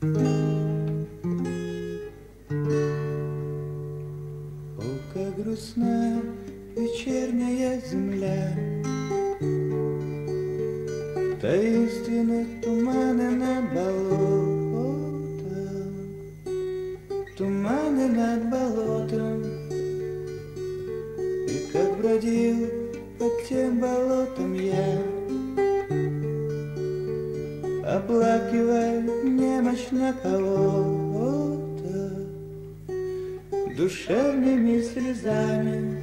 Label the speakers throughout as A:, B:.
A: Как грустна вечерняя земля, таинственны туманы над болотом, туманы над болотом. И как бродил под тем болотом я, оплакивая немощно кого-то душевными слезами.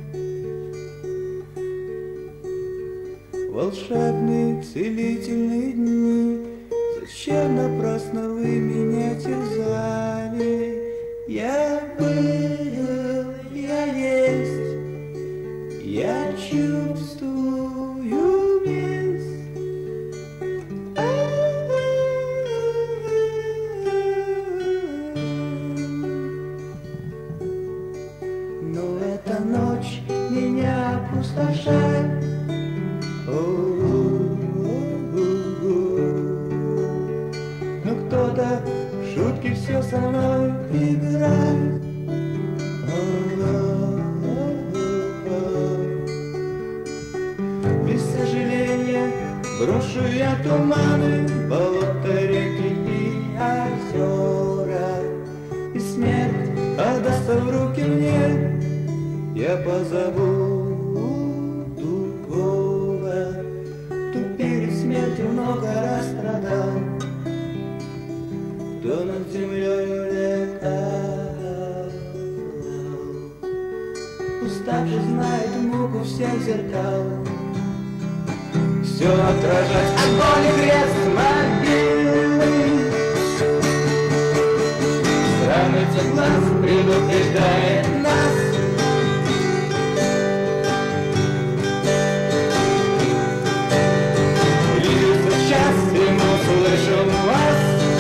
A: Волшебные целительные дни, зачем напрасно вы меня терзали? Я был, я есть, я чувствую месть. Но эта ночь меня опустошает. Но кто-то в шутки все со мной играет. Без сожаления брошу я туманы, болота, реки и озера. И смерть отдастся в руки мне, я позову другого. Кто перед смертью много раз страдал, кто над землею летал, уставший знает муку всех зеркал. Все отражать огонь и крест могилы, странный цвет глаз предупреждает нас. Близится час, и мы услышим вас.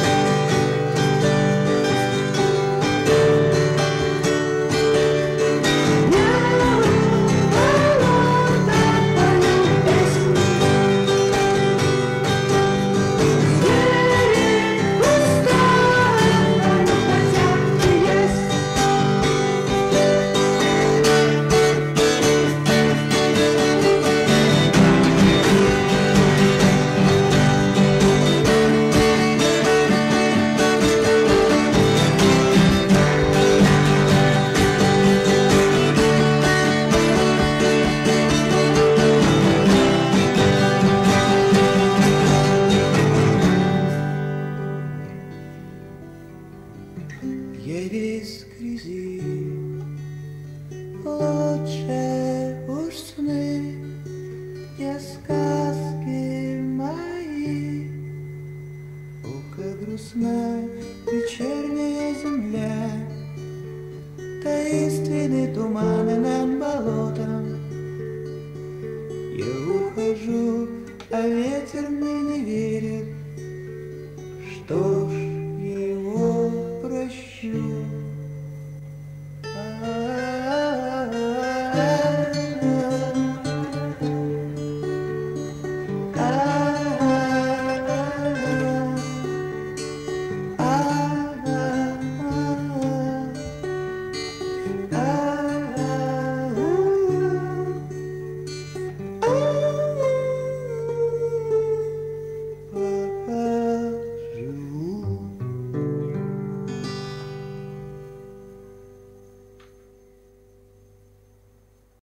A: Я весь в грязи, лучше уж сны, не сказки мои. О, как грустна вечерняя земля, таинственные туманы над болотом. Я ухожу, а ветер мне не верит. Что ж, его прощу.